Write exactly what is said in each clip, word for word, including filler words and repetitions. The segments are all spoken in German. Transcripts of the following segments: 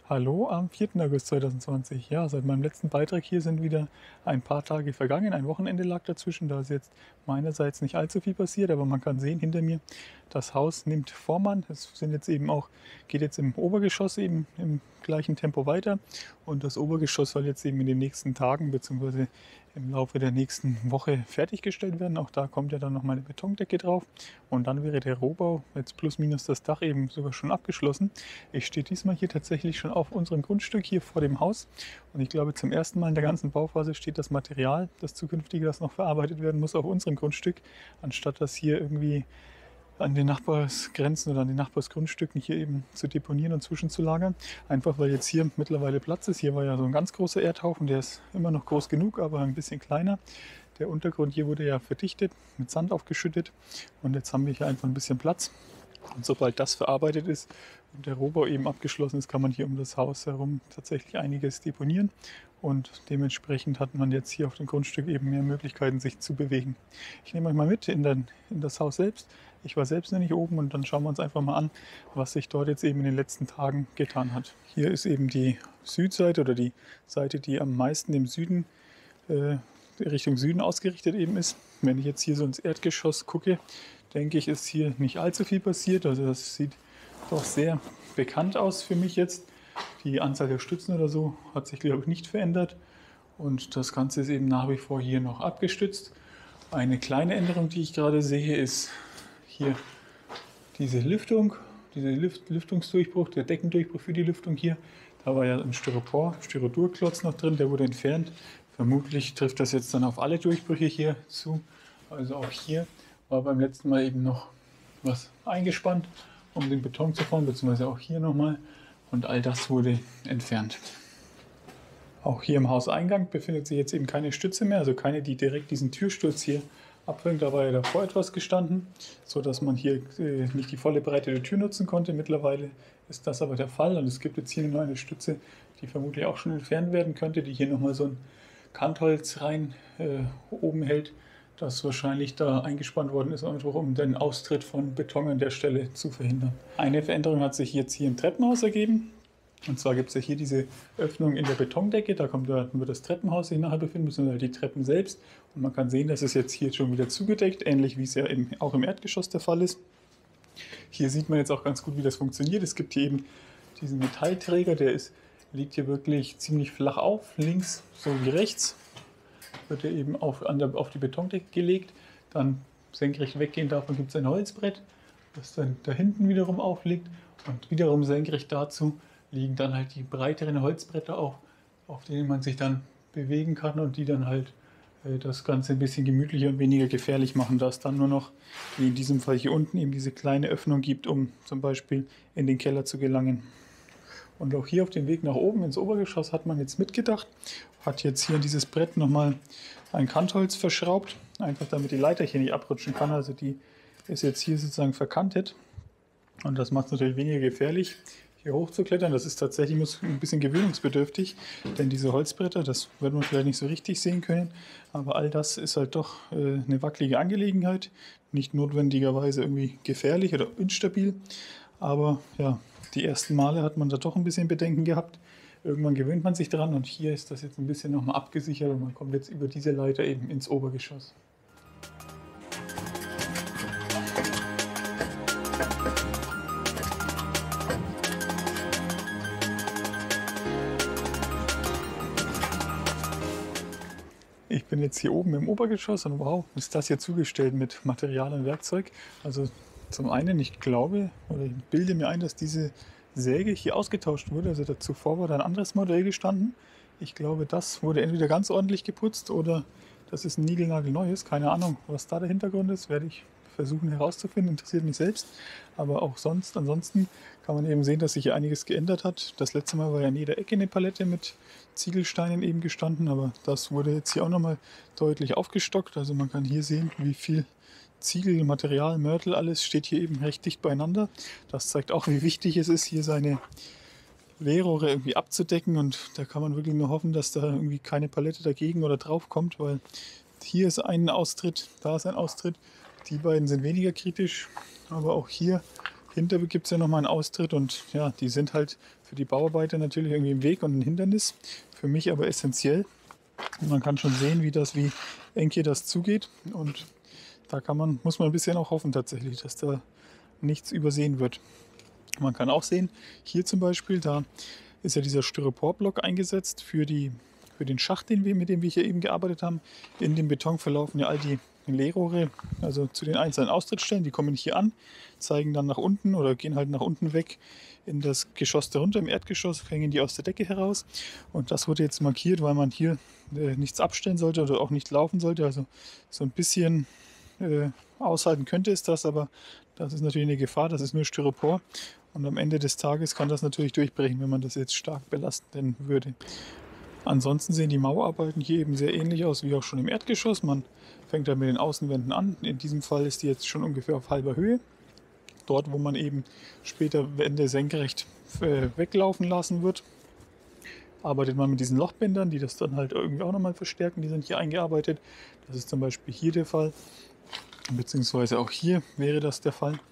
Hallo am vierten August zweitausendzwanzig. Ja, seit meinem letzten Beitrag hier sind wieder ein paar Tage vergangen. Ein Wochenende lag dazwischen. Da ist jetzt meinerseits nicht allzu viel passiert, aber man kann sehen hinter mir, das Haus nimmt Form an. Es sind jetzt eben auch, geht jetzt im Obergeschoss eben im gleichen Tempo weiter. Und das Obergeschoss soll jetzt eben in den nächsten Tagen bzw. im Laufe der nächsten Woche fertiggestellt werden. Auch da kommt ja dann noch mal eine Betondecke drauf. Und dann wäre der Rohbau, jetzt plus minus das Dach, eben sogar schon abgeschlossen. Ich stehe diesmal hier tatsächlich schon auf unserem Grundstück hier vor dem Haus. Und ich glaube, zum ersten Mal in der ganzen Bauphase steht das Material, das zukünftige, das noch verarbeitet werden muss, auf unserem Grundstück, anstatt das hier irgendwie an den Nachbarsgrenzen oder an den Nachbarsgrundstücken hier eben zu deponieren und zwischenzulagern. Einfach weil jetzt hier mittlerweile Platz ist. Hier war ja so ein ganz großer Erdhaufen, der ist immer noch groß genug, aber ein bisschen kleiner. Der Untergrund hier wurde ja verdichtet, mit Sand aufgeschüttet und jetzt haben wir hier einfach ein bisschen Platz. Und sobald das verarbeitet ist und der Rohbau eben abgeschlossen ist, kann man hier um das Haus herum tatsächlich einiges deponieren. Und dementsprechend hat man jetzt hier auf dem Grundstück eben mehr Möglichkeiten, sich zu bewegen. Ich nehme euch mal mit in, den, in das Haus selbst. Ich war selbst noch nicht oben und dann schauen wir uns einfach mal an, was sich dort jetzt eben in den letzten Tagen getan hat. Hier ist eben die Südseite oder die Seite, die am meisten im Süden, äh, Richtung Süden ausgerichtet eben ist. Wenn ich jetzt hier so ins Erdgeschoss gucke, denke ich, ist hier nicht allzu viel passiert. Also das sieht doch sehr bekannt aus für mich jetzt. Die Anzahl der Stützen oder so hat sich, glaube ich, nicht verändert. Und das Ganze ist eben nach wie vor hier noch abgestützt. Eine kleine Änderung, die ich gerade sehe, ist hier diese Lüftung, dieser Lüft, Lüftungsdurchbruch, der Deckendurchbruch für die Lüftung hier. Da war ja ein Styropor, Styrodurklotz noch drin, der wurde entfernt. Vermutlich trifft das jetzt dann auf alle Durchbrüche hier zu. Also auch hier war beim letzten Mal eben noch was eingespannt, um den Beton zu formen, beziehungsweise auch hier nochmal. Und all das wurde entfernt. Auch hier im Hauseingang befindet sich jetzt eben keine Stütze mehr, also keine, die direkt diesen Türsturz hier abfängt. Da war ja davor etwas gestanden, sodass man hier äh, nicht die volle Breite der Tür nutzen konnte. Mittlerweile ist das aber der Fall und es gibt jetzt hier nur eine Stütze, die vermutlich auch schon entfernt werden könnte, die hier nochmal so ein Kantholz rein äh, oben hält, das wahrscheinlich da eingespannt worden ist, einfach um den Austritt von Beton an der Stelle zu verhindern. Eine Veränderung hat sich jetzt hier im Treppenhaus ergeben. Und zwar gibt es ja hier diese Öffnung in der Betondecke, da kommt da wird das Treppenhaus sich nachher befinden, beziehungsweise die Treppen selbst. Und man kann sehen, dass es jetzt hier schon wieder zugedeckt, ähnlich wie es ja eben auch im Erdgeschoss der Fall ist. Hier sieht man jetzt auch ganz gut, wie das funktioniert. Es gibt hier eben diesen Metallträger, der ist, liegt hier wirklich ziemlich flach auf, links sowie rechts. Wird er eben auf, an der, auf die Betondecke gelegt, dann senkrecht weggehen davon gibt es ein Holzbrett, das dann da hinten wiederum aufliegt und wiederum senkrecht dazu liegen dann halt die breiteren Holzbretter auf, auf denen man sich dann bewegen kann und die dann halt äh, das Ganze ein bisschen gemütlicher und weniger gefährlich machen, da es dann nur noch, wie in diesem Fall hier unten, eben diese kleine Öffnung gibt, um zum Beispiel in den Keller zu gelangen. Und auch hier auf dem Weg nach oben ins Obergeschoss hat man jetzt mitgedacht, hat jetzt hier in dieses Brett nochmal ein Kantholz verschraubt, einfach damit die Leiter hier nicht abrutschen kann. Also die ist jetzt hier sozusagen verkantet und das macht es natürlich weniger gefährlich, hier hochzuklettern. Das ist tatsächlich ein bisschen gewöhnungsbedürftig, denn diese Holzbretter, das wird man vielleicht nicht so richtig sehen können, aber all das ist halt doch äh, eine wackelige Angelegenheit, nicht notwendigerweise irgendwie gefährlich oder instabil, aber ja, die ersten Male hat man da doch ein bisschen Bedenken gehabt. Irgendwann gewöhnt man sich dran und hier ist das jetzt ein bisschen nochmal abgesichert und man kommt jetzt über diese Leiter eben ins Obergeschoss. Ich bin jetzt hier oben im Obergeschoss und wow, ist das hier zugestellt mit Material und Werkzeug. Also zum einen, ich glaube oder ich bilde mir ein, dass diese Säge hier ausgetauscht wurde. Also zuvor war da ein anderes Modell gestanden. Ich glaube, das wurde entweder ganz ordentlich geputzt oder das ist ein niegelnagelneues. Keine Ahnung, was da der Hintergrund ist, werde ich versuchen herauszufinden. Interessiert mich selbst. Aber auch sonst, ansonsten kann man eben sehen, dass sich hier einiges geändert hat. Das letzte Mal war ja in jeder Ecke eine Palette mit Ziegelsteinen eben gestanden, aber das wurde jetzt hier auch nochmal deutlich aufgestockt. Also man kann hier sehen, wie viel Ziegel, Material, Mörtel, alles steht hier eben recht dicht beieinander. Das zeigt auch, wie wichtig es ist, hier seine Leerrohre irgendwie abzudecken und da kann man wirklich nur hoffen, dass da irgendwie keine Palette dagegen oder drauf kommt, weil hier ist ein Austritt, da ist ein Austritt. Die beiden sind weniger kritisch, aber auch hier hinter gibt es ja nochmal einen Austritt und ja, die sind halt für die Bauarbeiter natürlich irgendwie im Weg und ein Hindernis, für mich aber essentiell. Und man kann schon sehen, wie das, wie eng hier das zugeht, und da kann man, muss man ein bisschen auch hoffen tatsächlich, dass da nichts übersehen wird. Man kann auch sehen, hier zum Beispiel, da ist ja dieser Styroporblock eingesetzt für, die, für den Schacht, den wir, mit dem wir hier eben gearbeitet haben. In dem Beton verlaufen ja all die Leerrohre, also zu den einzelnen Austrittsstellen, die kommen hier an, zeigen dann nach unten oder gehen halt nach unten weg in das Geschoss darunter, im Erdgeschoss, hängen die aus der Decke heraus. Und das wurde jetzt markiert, weil man hier äh, nichts abstellen sollte oder auch nicht laufen sollte. Also so ein bisschen äh, aushalten könnte es das, aber das ist natürlich eine Gefahr, das ist nur Styropor. Und am Ende des Tages kann das natürlich durchbrechen, wenn man das jetzt stark belasten würde. Ansonsten sehen die Mauerarbeiten hier eben sehr ähnlich aus wie auch schon im Erdgeschoss. Man fängt da mit den Außenwänden an. In diesem Fall ist die jetzt schon ungefähr auf halber Höhe. Dort, wo man eben später Wände senkrecht äh, weglaufen lassen wird, arbeitet man mit diesen Lochbändern, die das dann halt irgendwie auch nochmal verstärken. Die sind hier eingearbeitet. Das ist zum Beispiel hier der Fall, beziehungsweise auch hier wäre das der Fall.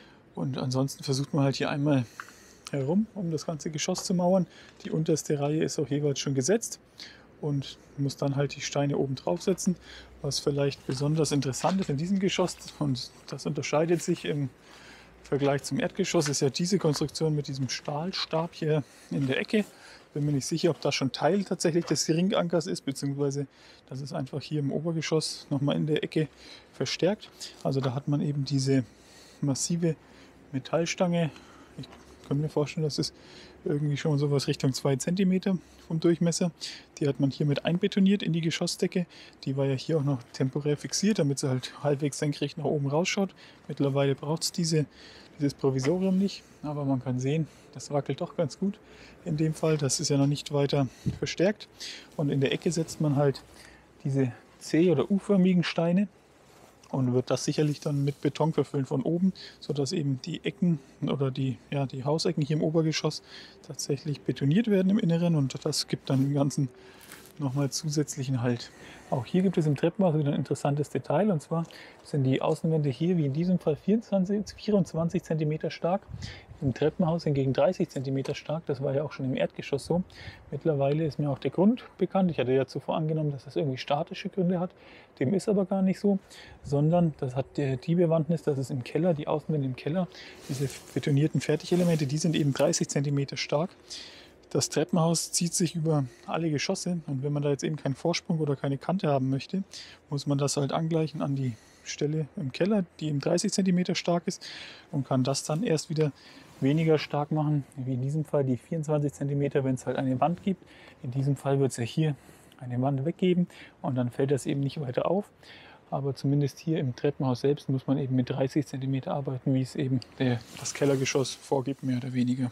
Und ansonsten versucht man halt hier einmal herum, um das ganze Geschoss zu mauern. Die unterste Reihe ist auch jeweils schon gesetzt und muss dann halt die Steine oben drauf setzen. Was vielleicht besonders interessant ist in diesem Geschoss, und das unterscheidet sich im Vergleich zum Erdgeschoss, ist ja diese Konstruktion mit diesem Stahlstab hier in der Ecke. Bin mir nicht sicher, ob das schon Teil tatsächlich des Ringankers ist, beziehungsweise das ist einfach hier im Obergeschoss nochmal in der Ecke verstärkt. Also da hat man eben diese massive Metallstange. Ich kann mir vorstellen, das ist irgendwie schon sowas Richtung zwei Zentimeter vom Durchmesser. Die hat man hier mit einbetoniert in die Geschossdecke. Die war ja hier auch noch temporär fixiert, damit sie halt halbwegs senkrecht nach oben rausschaut. Mittlerweile braucht es diese, dieses Provisorium nicht, aber man kann sehen, das wackelt doch ganz gut in dem Fall. Das ist ja noch nicht weiter verstärkt. Und in der Ecke setzt man halt diese C- oder U-förmigen Steine und wird das sicherlich dann mit Beton verfüllen von oben, sodass eben die Ecken oder die, ja, die Hausecken hier im Obergeschoss tatsächlich betoniert werden im Inneren, und das gibt dann dem Ganzen nochmal zusätzlichen Halt. Auch hier gibt es im Treppenhaus wieder ein interessantes Detail, und zwar sind die Außenwände hier wie in diesem Fall vierundzwanzig, vierundzwanzig Zentimeter stark, im Treppenhaus hingegen dreißig Zentimeter stark. Das war ja auch schon im Erdgeschoss so. Mittlerweile ist mir auch der Grund bekannt. Ich hatte ja zuvor angenommen, dass das irgendwie statische Gründe hat. Dem ist aber gar nicht so, sondern das hat die Bewandtnis, dass es im Keller, die Außenwände im Keller, diese betonierten Fertigelemente, die sind eben dreißig Zentimeter stark. Das Treppenhaus zieht sich über alle Geschosse, und wenn man da jetzt eben keinen Vorsprung oder keine Kante haben möchte, muss man das halt angleichen an die Stelle im Keller, die eben dreißig Zentimeter stark ist, und kann das dann erst wieder weniger stark machen, wie in diesem Fall die vierundzwanzig Zentimeter, wenn es halt eine Wand gibt. In diesem Fall wird es ja hier eine Wand weggeben, und dann fällt das eben nicht weiter auf. Aber zumindest hier im Treppenhaus selbst muss man eben mit dreißig Zentimeter arbeiten, wie es eben der, das Kellergeschoss vorgibt, mehr oder weniger.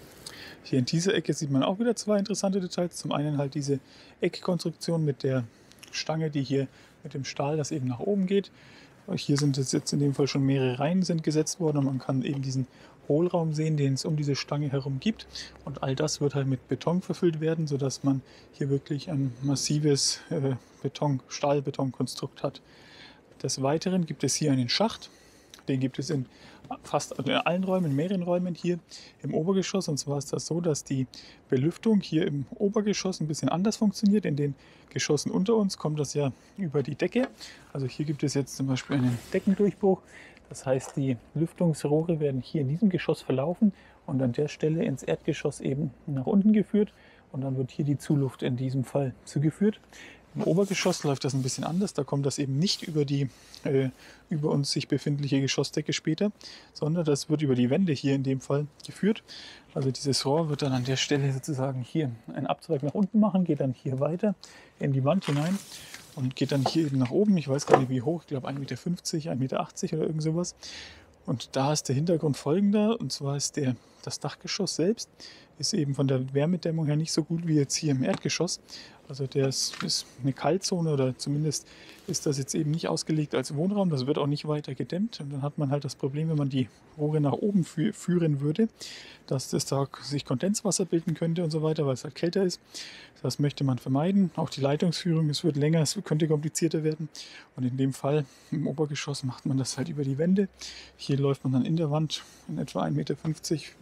Hier in dieser Ecke sieht man auch wieder zwei interessante Details. Zum einen halt diese Eckkonstruktion mit der Stange, die hier mit dem Stahl, das eben nach oben geht. Hier sind es jetzt in dem Fall schon mehrere Reihen sind gesetzt worden, und man kann eben diesen Hohlraum sehen, den es um diese Stange herum gibt. Und all das wird halt mit Beton verfüllt werden, sodass man hier wirklich ein massives äh, Beton, Stahlbetonkonstrukt hat. Des Weiteren gibt es hier einen Schacht. Den gibt es in fast in allen Räumen, in mehreren Räumen hier im Obergeschoss. Und zwar ist das so, dass die Belüftung hier im Obergeschoss ein bisschen anders funktioniert. In den Geschossen unter uns kommt das ja über die Decke. Also hier gibt es jetzt zum Beispiel einen Deckendurchbruch. Das heißt, die Lüftungsrohre werden hier in diesem Geschoss verlaufen und an der Stelle ins Erdgeschoss eben nach unten geführt. Und dann wird hier die Zuluft in diesem Fall zugeführt. Im Obergeschoss läuft das ein bisschen anders. Da kommt das eben nicht über die äh, über uns sich befindliche Geschossdecke später, sondern das wird über die Wände hier in dem Fall geführt. Also dieses Rohr wird dann an der Stelle sozusagen hier einen Abzweig nach unten machen, geht dann hier weiter in die Wand hinein und geht dann hier eben nach oben. Ich weiß gar nicht wie hoch, ich glaube ein Meter fünfzig, ein Meter achtzig oder irgend sowas. Und da ist der Hintergrund folgender, und zwar ist der, das Dachgeschoss selbst ist eben von der Wärmedämmung her nicht so gut wie jetzt hier im Erdgeschoss. Also der ist, ist eine Kaltzone, oder zumindest ist das jetzt eben nicht ausgelegt als Wohnraum. Das wird auch nicht weiter gedämmt. Und dann hat man halt das Problem, wenn man die Rohre nach oben fü führen würde, dass das da sich Kondenswasser bilden könnte und so weiter, weil es halt kälter ist. Das möchte man vermeiden. Auch die Leitungsführung, es wird länger, es könnte komplizierter werden. Und in dem Fall im Obergeschoss macht man das halt über die Wände. Hier läuft man dann in der Wand in etwa ein Meter fünfzig, wie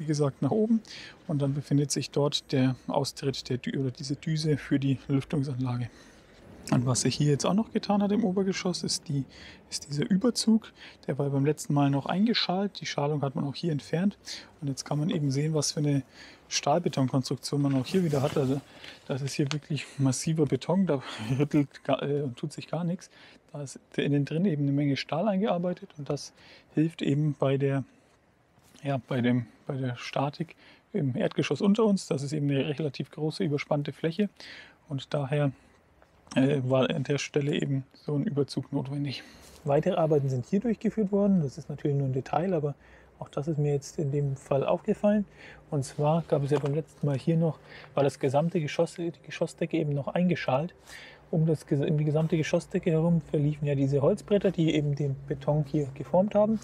gesagt, nach oben und dann befindet sich dort der Austritt der Dü oder diese Düse für die Lüftungsanlage. Und was sich hier jetzt auch noch getan hat im Obergeschoss, ist, die, ist dieser Überzug. Der war beim letzten Mal noch eingeschalt. Die Schalung hat man auch hier entfernt. Und jetzt kann man eben sehen, was für eine Stahlbetonkonstruktion man auch hier wieder hat. Also das ist hier wirklich massiver Beton. Da rüttelt gar, äh, tut sich gar nichts. Da ist innen drin eben eine Menge Stahl eingearbeitet. Und das hilft eben bei der, ja, bei dem, bei der Statik im Erdgeschoss unter uns. Das ist eben eine relativ große überspannte Fläche. Und daher äh, war an der Stelle eben so ein Überzug notwendig. Weitere Arbeiten sind hier durchgeführt worden. Das ist natürlich nur ein Detail, aber auch das ist mir jetzt in dem Fall aufgefallen. Und zwar gab es ja beim letzten Mal hier noch, war das gesamte Geschoss, die Geschossdecke eben noch eingeschalt. Um, das, um die gesamte Geschossdecke herum verliefen ja diese Holzbretter, die eben den Beton hier geformt haben.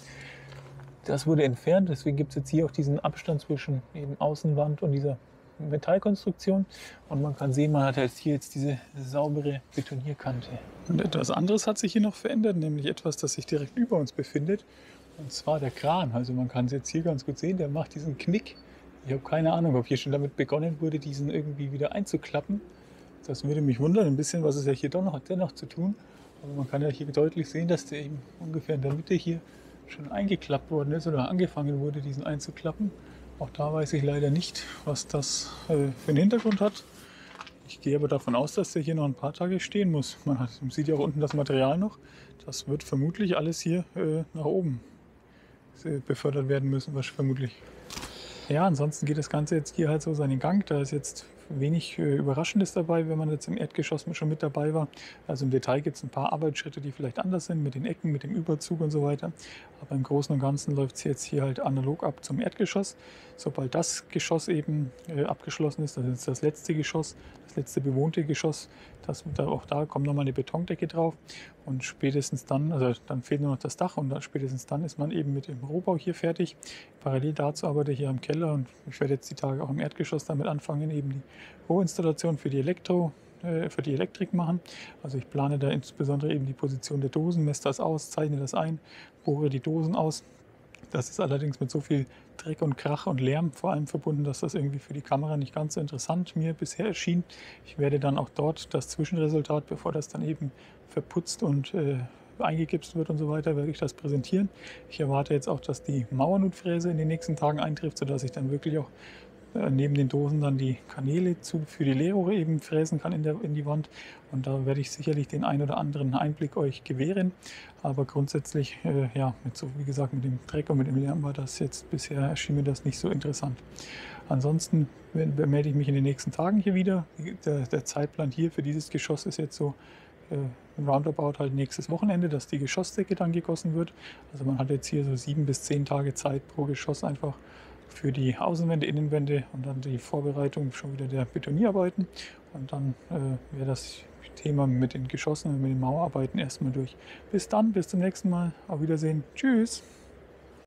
Das wurde entfernt, deswegen gibt es jetzt hier auch diesen Abstand zwischen eben Außenwand und dieser Metallkonstruktion und man kann sehen, man hat jetzt hier jetzt diese saubere Betonierkante. Und etwas anderes hat sich hier noch verändert, nämlich etwas, das sich direkt über uns befindet, und zwar der Kran. Also man kann es jetzt hier ganz gut sehen, der macht diesen Knick. Ich habe keine Ahnung, ob hier schon damit begonnen wurde, diesen irgendwie wieder einzuklappen. Das würde mich wundern, ein bisschen was ist ja hier doch noch, dennoch zu tun. Aber man kann ja hier deutlich sehen, dass der eben ungefähr in der Mitte hier schon eingeklappt worden ist oder angefangen wurde, diesen einzuklappen. Auch da weiß ich leider nicht, was das äh, für einen Hintergrund hat. Ich gehe aber davon aus, dass der hier noch ein paar Tage stehen muss. Man hat, man sieht ja auch unten das Material noch. Das wird vermutlich alles hier äh, nach oben äh, befördert werden müssen, was vermutlich. Ja, ansonsten geht das Ganze jetzt hier halt so seinen Gang. Da ist jetzt wenig äh, Überraschendes dabei, wenn man jetzt im Erdgeschoss schon mit dabei war. Also im Detail gibt es ein paar Arbeitsschritte, die vielleicht anders sind, mit den Ecken, mit dem Überzug und so weiter. Aber im Großen und Ganzen läuft es jetzt hier halt analog ab zum Erdgeschoss. Sobald das Geschoss eben äh, abgeschlossen ist, das ist das letzte Geschoss, das letzte bewohnte Geschoss, das, da, auch da kommt nochmal eine Betondecke drauf. Und spätestens dann, also dann fehlt nur noch das Dach und dann, spätestens dann ist man eben mit dem Rohbau hier fertig. Parallel dazu arbeite ich hier im Keller und ich werde jetzt die Tage auch im Erdgeschoss damit anfangen, eben die Rohinstallation für die Elektro, äh, für die Elektrik machen. Also ich plane da insbesondere eben die Position der Dosen, messe das aus, zeichne das ein, bohre die Dosen aus. Das ist allerdings mit so viel Dreck und Krach und Lärm vor allem verbunden, dass das irgendwie für die Kamera nicht ganz so interessant mir bisher erschien. Ich werde dann auch dort das Zwischenresultat, bevor das dann eben verputzt und äh, eingegipst wird und so weiter, werde ich das präsentieren. Ich erwarte jetzt auch, dass die Mauernutfräse in den nächsten Tagen eintrifft, sodass ich dann wirklich auch neben den Dosen dann die Kanäle zu, für die Leerrohre eben fräsen kann in, der, in die Wand. Und da werde ich sicherlich den ein oder anderen Einblick euch gewähren. Aber grundsätzlich, äh, ja, mit so, wie gesagt, mit dem Dreck und mit dem Lärm war das jetzt bisher, erschien mir das nicht so interessant. Ansonsten melde ich mich in den nächsten Tagen hier wieder. Der, der Zeitplan hier für dieses Geschoss ist jetzt so äh, roundabout halt nächstes Wochenende, dass die Geschossdecke dann gegossen wird. Also man hat jetzt hier so sieben bis zehn Tage Zeit pro Geschoss einfach für die Außenwände, Innenwände und dann die Vorbereitung schon wieder der Betonierarbeiten. Und dann äh, wäre das Thema mit den Geschossen und mit den Mauerarbeiten erstmal durch. Bis dann, bis zum nächsten Mal. Auf Wiedersehen. Tschüss.